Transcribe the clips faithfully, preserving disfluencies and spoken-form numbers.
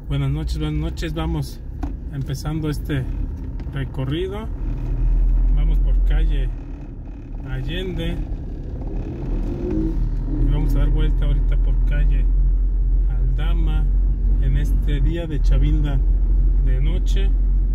Buenas noches, buenas noches. Vamos empezando este recorrido. Vamos por calle Allende y vamos a dar vuelta ahorita por calle Aldama en este día de Chavinda de noche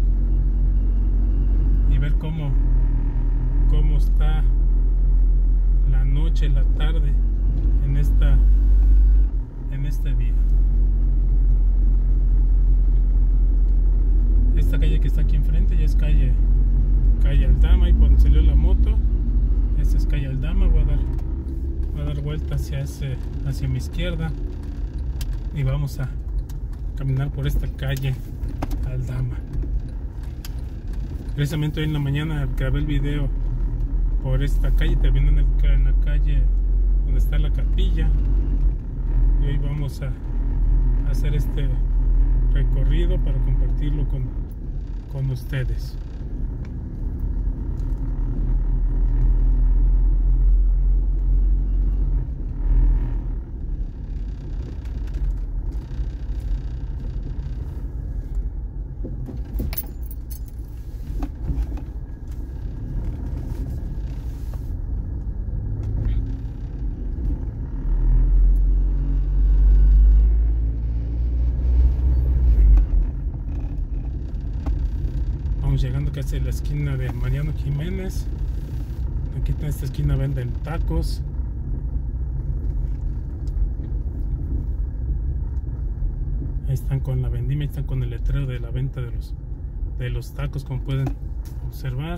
y ver cómo cómo está la noche, la tarde en esta en este día. Esta calle que está aquí enfrente ya es calle calle Aldama, y por donde salió la moto, esta es calle Aldama. Voy a dar voy a dar vuelta hacia ese hacia mi izquierda y vamos a caminar por esta calle Aldama. Precisamente hoy en la mañana grabé el video por esta calle, terminé en, el, en la calle donde está la capilla, y hoy vamos a, a hacer este recorrido para compartirlo con, con ustedes. Llegando casi a la esquina de Mariano Jiménez. Aquí en esta esquina venden tacos. Ahí están con la vendimia, ahí están con el letrero de la venta de los de los tacos, como pueden observar.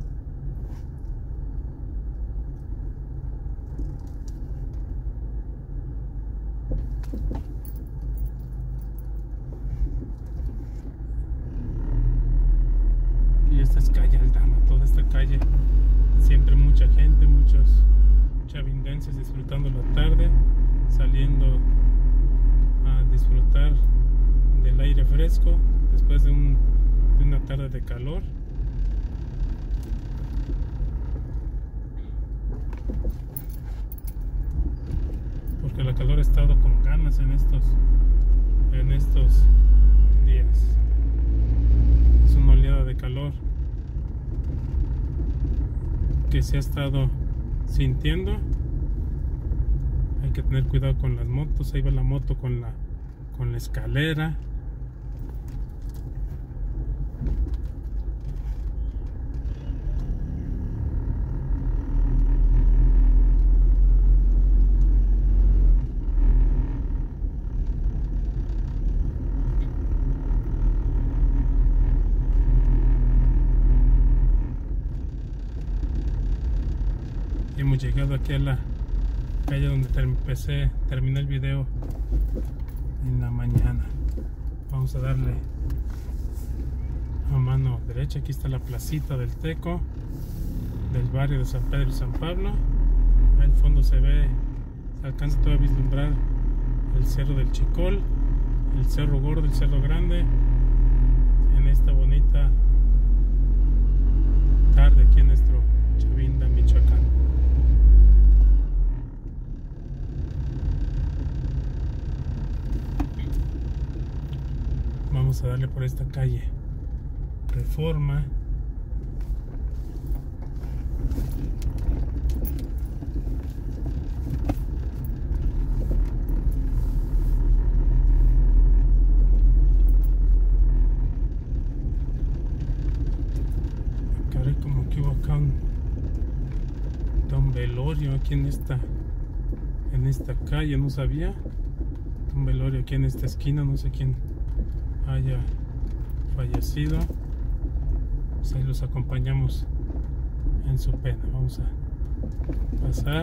Esta es calle Aldama, toda esta calle, siempre mucha gente, muchos chavindenses disfrutando la tarde, saliendo a disfrutar del aire fresco después de, un, de una tarde de calor. Porque la calor ha estado con ganas en estos, en estos días. Es una oleada de calor que se ha estado sintiendo. Hay que tener cuidado con las motos. Ahí va la moto con la con la escalera. Hemos llegado aquí a la calle donde empecé, terminé el video en la mañana. Vamos a darle a mano derecha. Aquí está la placita del Teco, del barrio de San Pedro y San Pablo. Al fondo se ve, se alcanza todavía a vislumbrar el Cerro del Chicol, el Cerro Gordo, el Cerro Grande, en esta bonita tarde aquí en nuestro Chavinda, Michoacán. Vamos a darle por esta calle Reforma. Caray, como que hubo acá un, un velorio aquí en esta en esta calle, no sabía. Un velorio aquí en esta esquina, no sé quién haya fallecido. Pues ahí los acompañamos en su pena. Vamos a pasar.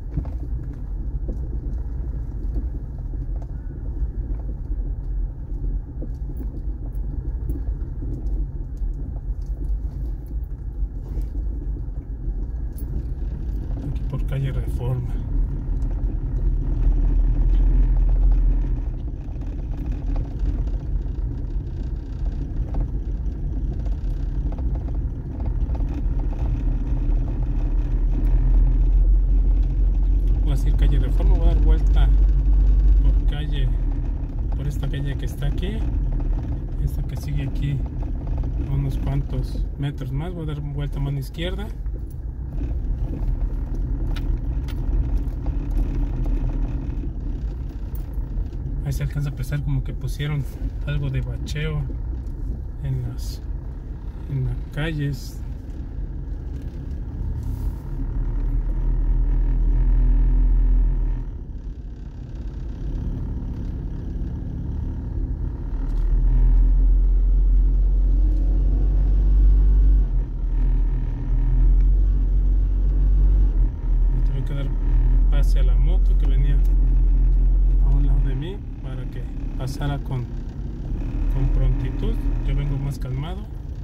Aquí por calle Reforma. calle Reforma, voy a dar vuelta por calle por esta calle que está aquí, esta que sigue aquí a unos cuantos metros más. Voy a dar vuelta a mano izquierda. Ahí se alcanza a apreciar como que pusieron algo de bacheo en las en las calles. Tuve que dar pase a la moto que venía a un lado de mí para que pasara con, con prontitud. Yo vengo más calmado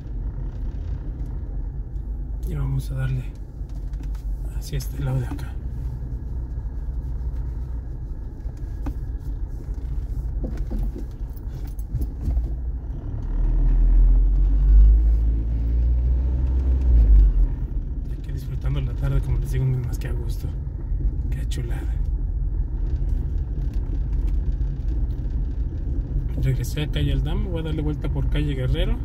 y vamos a darle hacia este lado de acá. Aquí disfrutando la tarde, como les digo, más que a gusto. Qué chulada. Regresé a calle Aldama, voy a darle vuelta por calle Guerrero.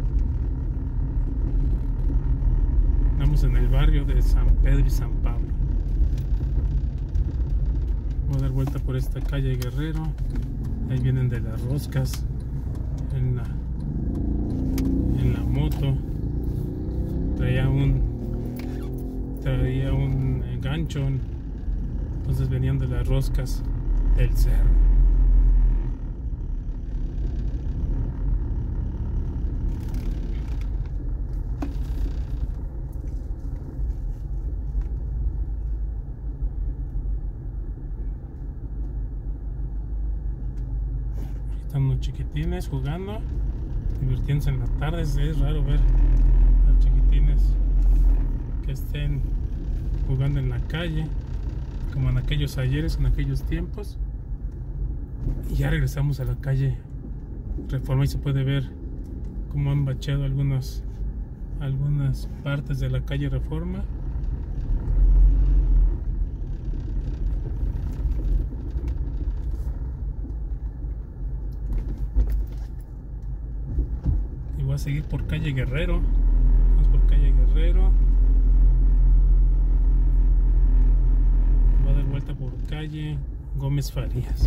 Estamos en el barrio de San Pedro y San Pablo. Voy a dar vuelta por esta calle Guerrero. Ahí vienen de las roscas en la, en la moto. Traía un traía un gancho, entonces venían de las roscas del cerro. Están unos chiquitines jugando, divirtiéndose en la tarde. Es raro ver a chiquitines que estén jugando en la calle como en aquellos ayeres, en aquellos tiempos. Y ya regresamos a la calle Reforma y se puede ver cómo han bacheado algunas algunas partes de la calle Reforma. Voy a seguir por calle Guerrero. Vamos por calle Guerrero. Voy a dar vuelta por calle Gómez Farías.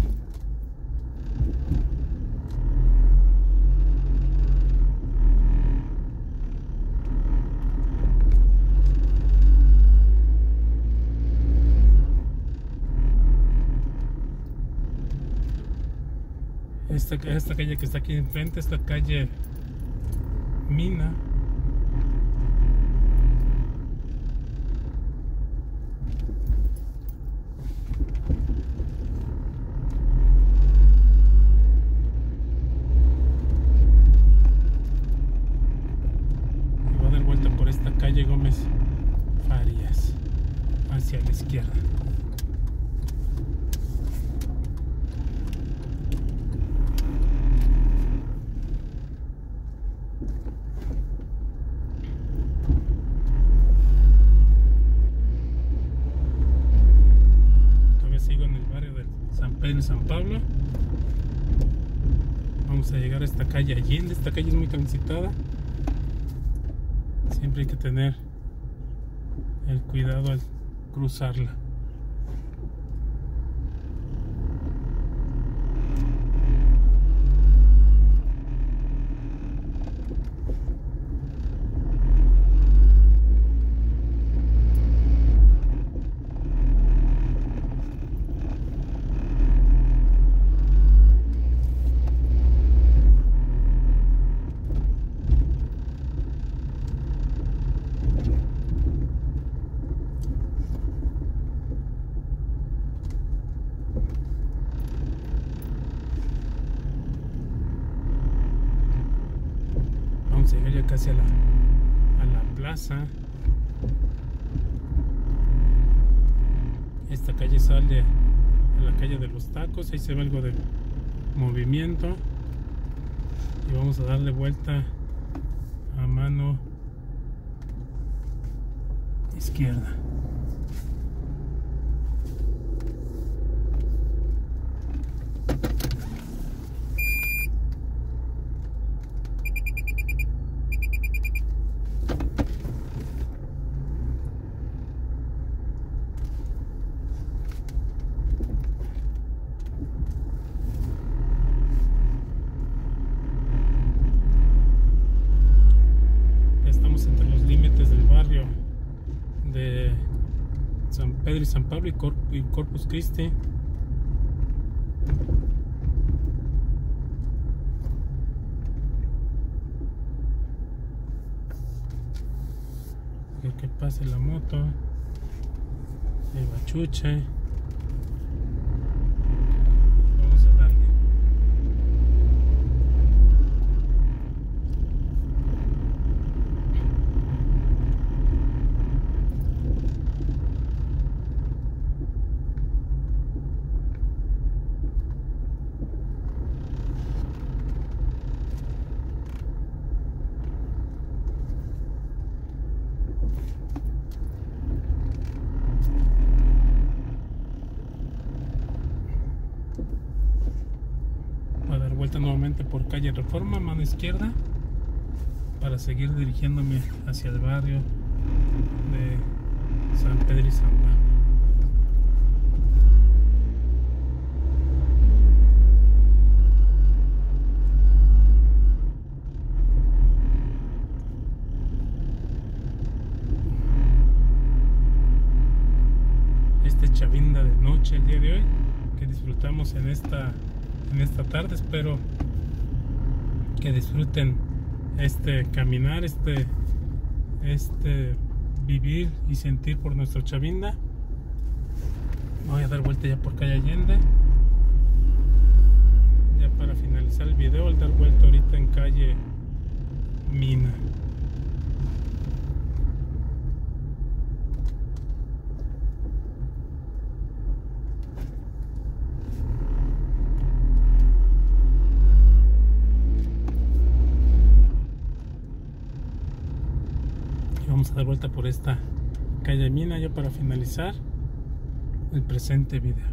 Esta, esta calle que está aquí enfrente es la calle Mina. Y voy a dar vuelta por esta calle Gómez Farías hacia la izquierda. En San Pablo. Vamos a llegar a esta calle Allende. Esta calle es muy transitada. Siempre hay que tener el cuidado al cruzarla. Vamos a llegar ya casi a la, a la plaza. Esta calle sale a la calle de los tacos. Ahí se ve algo de movimiento. Y vamos a darle vuelta a mano izquierda. San Pablo y, Cor y Corpus Christi. Que, que pase la moto, el bachuche. Vamos a darle. Vuelta nuevamente por calle Reforma, mano izquierda, para seguir dirigiéndome hacia el barrio de San Pedro Izamba. Este chavinda de noche el día de hoy que disfrutamos en esta en esta tarde. Espero que disfruten este caminar, este este vivir y sentir por nuestro Chavinda. Voy a dar vuelta ya por calle Allende, ya para finalizar el video, al dar vuelta ahorita en calle Mina. Vamos a dar vuelta por esta calle Mina ya para finalizar el presente video.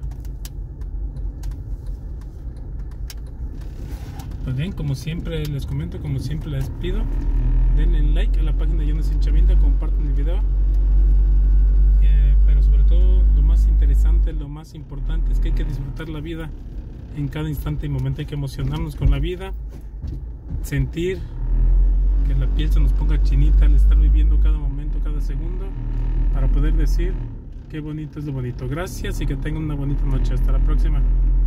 Pues bien, como siempre les comento, como siempre les pido, denle like a la página Yo Nací en Chavinda, compartan el video, eh, pero sobre todo lo más interesante, lo más importante es que hay que disfrutar la vida en cada instante y momento. Hay que emocionarnos con la vida, sentir que la piel se nos ponga chinita al estar viviendo cada momento, cada segundo, para poder decir qué bonito es lo bonito. Gracias y que tengan una bonita noche. Hasta la próxima.